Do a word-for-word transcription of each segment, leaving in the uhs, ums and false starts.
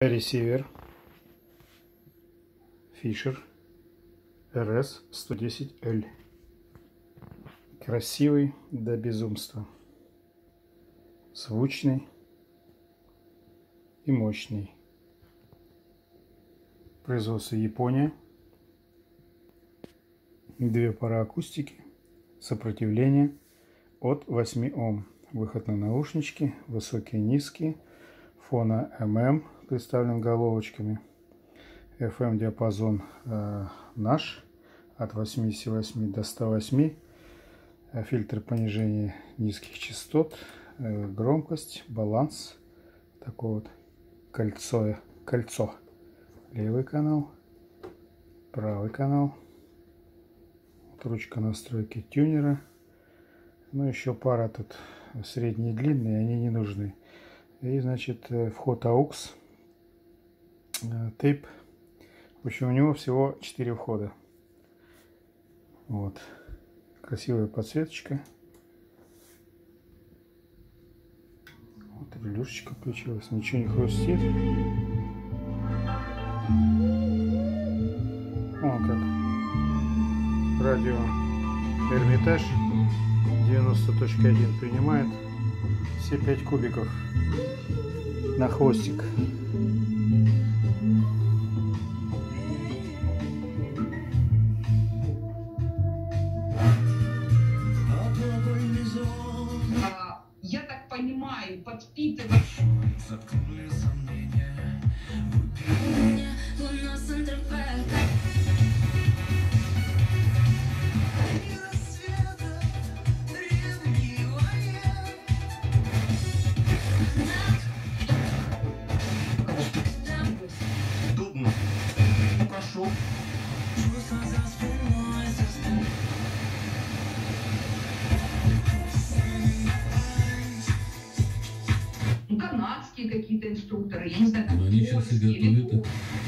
Ресивер Fisher эр эс сто десять эл. Красивый до безумства, звучный и мощный. Производство Япония. Две пары акустики. Сопротивление от восьми Ом. Выход на наушнички. Высокие, низкие. Фона эм эм представлен головочками. эф эм диапазон э, наш от восьмидесяти восьми до ста восьми. Фильтр понижения низких частот. Э, громкость, баланс. Такое вот кольцо. кольцо. Левый канал. Правый канал. Вот ручка настройки тюнера. Ну, еще пара тут средние и длинные, они не нужны. И, значит, вход аукс, тейп. В общем, у него всего четыре входа. Вот. Красивая подсветочка. Вот релюшечка включилась. Ничего не хрустит. Вон как. Радио Эрмитаж девяносто точка один принимает все пять кубиков на хвостик. А, я так понимаю, подпитывать. Заткнули сомнения. Прошу. Канадские какие-то инструкторы, я не знаю, там они сейчас и готовят.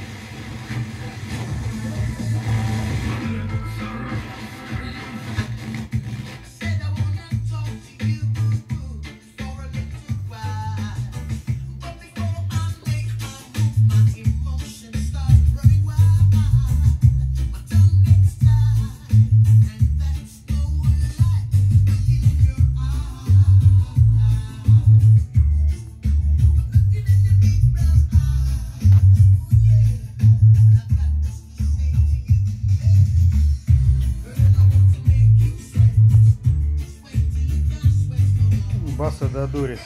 Баса до дури.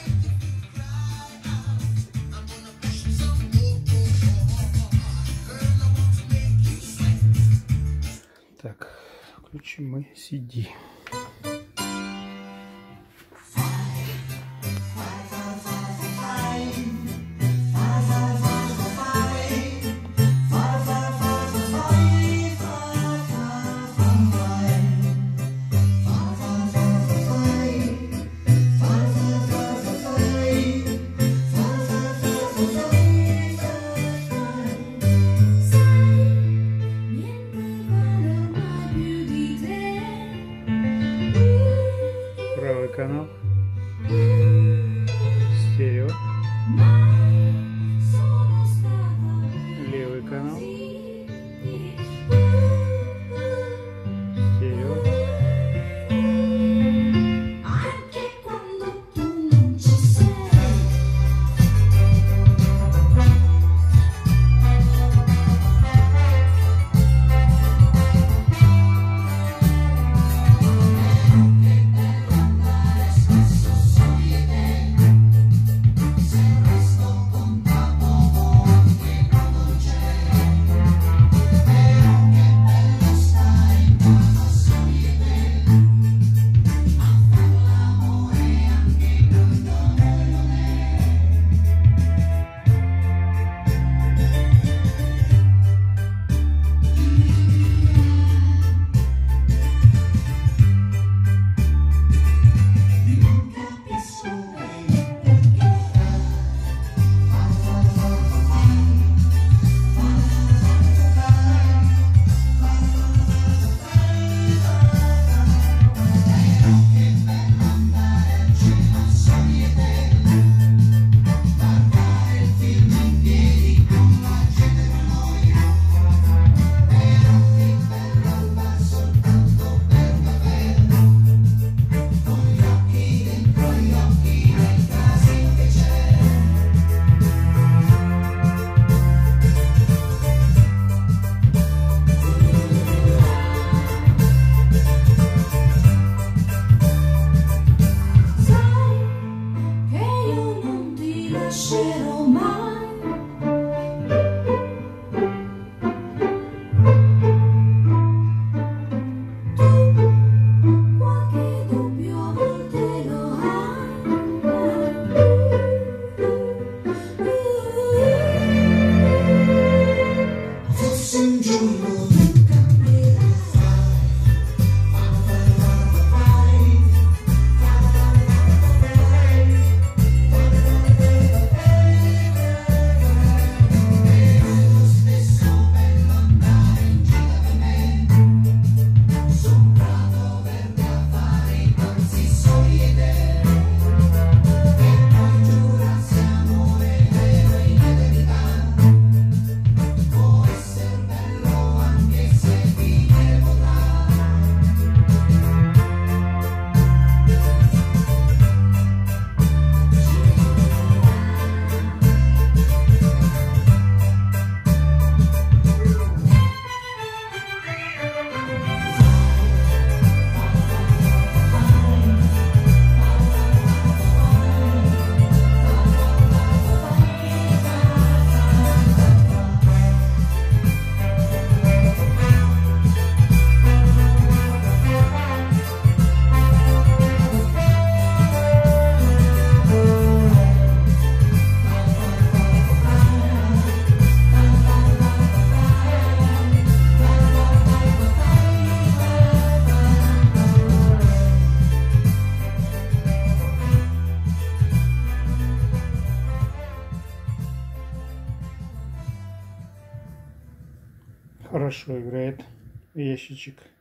Так, включим мы си ди. Хорошо играет ящичек.